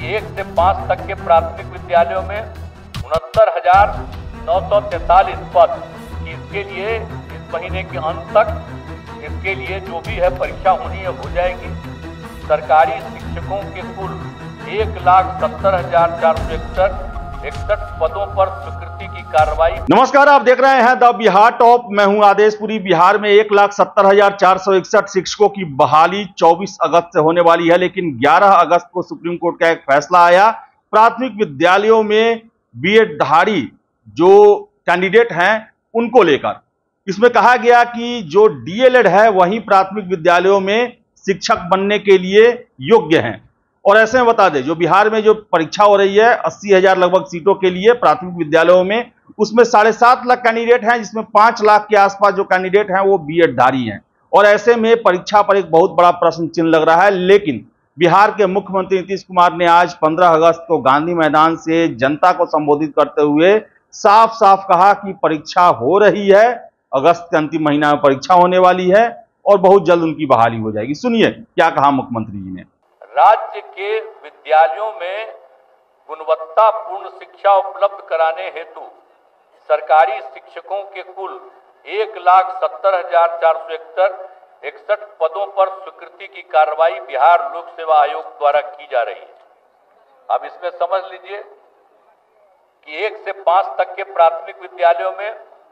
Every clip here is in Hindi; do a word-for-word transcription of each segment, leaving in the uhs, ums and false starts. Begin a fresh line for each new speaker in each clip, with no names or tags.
कि एक से पाँच तक के प्राथमिक विद्यालयों में उनहत्तर हजार नौ सौ तैतालीस पद की इसके लिए इस महीने के अंत तक इसके लिए जो भी है परीक्षा होनी है हो जाएगी। सरकारी शिक्षकों के कुल एक लाख सत्तर हजार चार सौ इकसठ इकसठ पदों पर स्वीकृति की कार्रवाई।
नमस्कार, आप देख रहे हैं द बिहार टॉप। मैं हूं आदेशपुरी। बिहार में एक लाख सत्तर हजार चार सौ इकसठ शिक्षकों की बहाली चौबीस अगस्त से होने वाली है, लेकिन ग्यारह अगस्त को सुप्रीम कोर्ट का एक फैसला आया। प्राथमिक विद्यालयों में बीएड धारी जो कैंडिडेट हैं उनको लेकर इसमें कहा गया कि जो डीएलएड है वही प्राथमिक विद्यालयों में शिक्षक बनने के लिए योग्य हैं। और ऐसे में बता दें, जो बिहार में जो परीक्षा हो रही है अस्सी हजार लगभग सीटों के लिए प्राथमिक विद्यालयों में, उसमें साढ़े सात लाख कैंडिडेट हैं, जिसमें पांच लाख के आसपास जो कैंडिडेट हैं वो बीएड धारी हैं। और ऐसे में परीक्षा पर एक बहुत बड़ा प्रश्न चिन्ह लग रहा है। लेकिन बिहार के मुख्यमंत्री नीतीश कुमार ने आज पंद्रह अगस्त को गांधी मैदान से जनता को संबोधित करते हुए साफ साफ कहा कि परीक्षा हो रही है, अगस्त के अंतिम महीना में परीक्षा होने वाली है और बहुत जल्द उनकी बहाली हो जाएगी। सुनिए क्या कहा मुख्यमंत्री जी ने।
राज्य के विद्यालयों में गुणवत्तापूर्ण शिक्षा उपलब्ध कराने हेतु सरकारी शिक्षकों के कुल एक लाख सत्तर हजार चार सौ इकसठ इकसठ पदों पर स्वीकृति की कार्रवाई बिहार लोक सेवा आयोग द्वारा की जा रही है। अब इसमें समझ लीजिए कि एक से पांच तक के प्राथमिक विद्यालयों में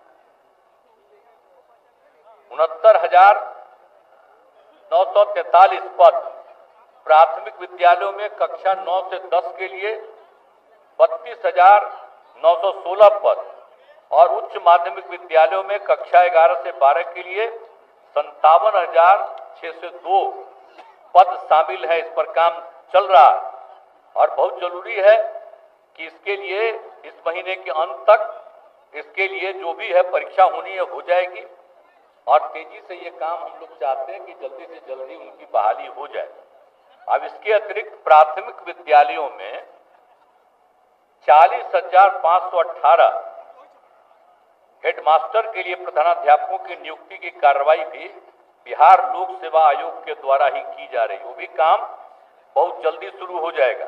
उनहत्तर हजार नौ सौ तैतालीस पद, प्राथमिक विद्यालयों में कक्षा नौ से दस के लिए बत्तीस हजार नौ सौ सोलह पद और उच्च माध्यमिक विद्यालयों में कक्षा ग्यारह से बारह के लिए संतावन हजार छह सौ दो पद शामिल है। इस पर काम चल रहा है और बहुत जरूरी है कि इसके लिए इस महीने के अंत तक इसके लिए जो भी है परीक्षा होनी है हो जाएगी और तेजी से ये काम हम लोग चाहते हैं कि जल्दी से जल्दी उनकी बहाली हो जाए। अब इसके अतिरिक्त प्राथमिक विद्यालयों में चालीस हजार पांच सौ अठारह हेडमास्टर के लिए प्रधानाध्यापकों की नियुक्ति की कार्रवाई भी बिहार लोक सेवा आयोग के द्वारा ही की जा रही है। वो भी काम बहुत जल्दी शुरू हो जाएगा।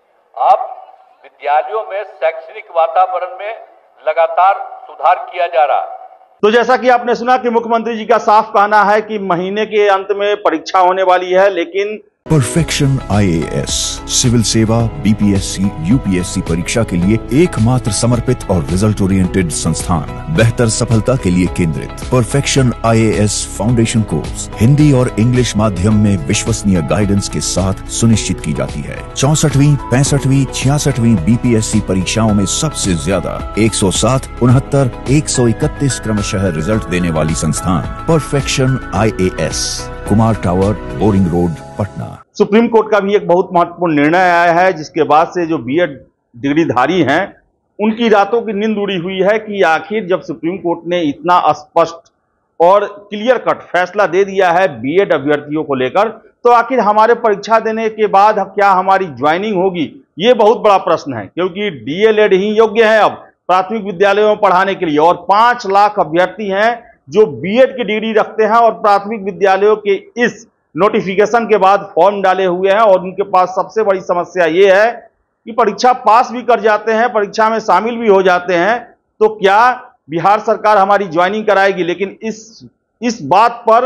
अब विद्यालयों में शैक्षणिक वातावरण में लगातार सुधार किया जा रहा है।
तो जैसा कि आपने सुना कि मुख्यमंत्री जी का साफ कहना है कि महीने के अंत में परीक्षा होने वाली है, लेकिन
परफेक्शन आईएएस सिविल सेवा, बीपीएससी, यूपीएससी परीक्षा के लिए एकमात्र समर्पित और रिजल्ट ओरिएंटेड संस्थान, बेहतर सफलता के लिए केंद्रित। Perfection IAS foundation course Hindi और इंग्लिश माध्यम में विश्वसनीय गाइडेंस के साथ सुनिश्चित की जाती है। चौसठवीं, पैंसठवीं, छियासठवीं बीपीएससी परीक्षाओं में सबसे ज्यादा एक सौ सात, उनहत्तर, एक सौ इकतीस क्रमशः रिजल्ट देने वाली संस्थान Perfection IAS, Kumar Tower, Boring Road, Patna.
Supreme Court का भी एक बहुत महत्वपूर्ण निर्णय आया है, जिसके बाद से जो बीएड डिग्रीधारी हैं उनकी रातों की नींद उड़ी हुई है कि आखिर जब सुप्रीम कोर्ट ने इतना स्पष्ट और क्लियर कट फैसला दे दिया है बीएड अभ्यर्थियों को लेकर, तो आखिर हमारे परीक्षा देने के बाद क्या हमारी ज्वाइनिंग होगी, ये बहुत बड़ा प्रश्न है। क्योंकि डीएलएड ही योग्य है अब प्राथमिक विद्यालयों में पढ़ाने के लिए और पांच लाख अभ्यर्थी हैं जो बीएड की डिग्री रखते हैं और प्राथमिक विद्यालयों के इस नोटिफिकेशन के बाद फॉर्म डाले हुए हैं। और उनके पास सबसे बड़ी समस्या ये है कि परीक्षा पास भी कर जाते हैं, परीक्षा में शामिल भी हो जाते हैं, तो क्या बिहार सरकार हमारी ज्वाइनिंग कराएगी। लेकिन इस इस बात पर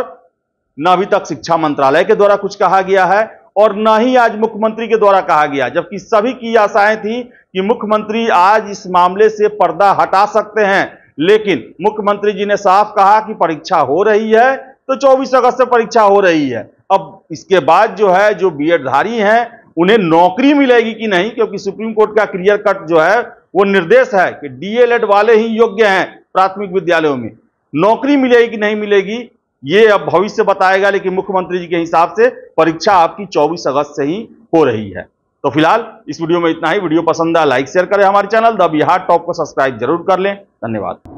न अभी तक शिक्षा मंत्रालय के द्वारा कुछ कहा गया है और न ही आज मुख्यमंत्री के द्वारा कहा गया, जबकि सभी की आशाएं थी कि मुख्यमंत्री आज इस मामले से पर्दा हटा सकते हैं। लेकिन मुख्यमंत्री जी ने साफ कहा कि परीक्षा हो रही है तो चौबीस अगस्त से परीक्षा हो रही है। अब इसके बाद जो है जो बीएड धारी हैं उन्हें नौकरी मिलेगी कि नहीं, क्योंकि सुप्रीम कोर्ट का क्लियर कट जो है वो निर्देश है कि डीएलएड वाले ही योग्य हैं प्राथमिक विद्यालयों में। नौकरी मिलेगी कि नहीं मिलेगी ये अब भविष्य बताएगा, लेकिन मुख्यमंत्री जी के हिसाब से परीक्षा आपकी चौबीस अगस्त से ही हो रही है। तो फिलहाल इस वीडियो में इतना ही। वीडियो पसंद आया लाइक शेयर करें, हमारे चैनल द बिहार टॉप को सब्सक्राइब जरूर कर लें। धन्यवाद।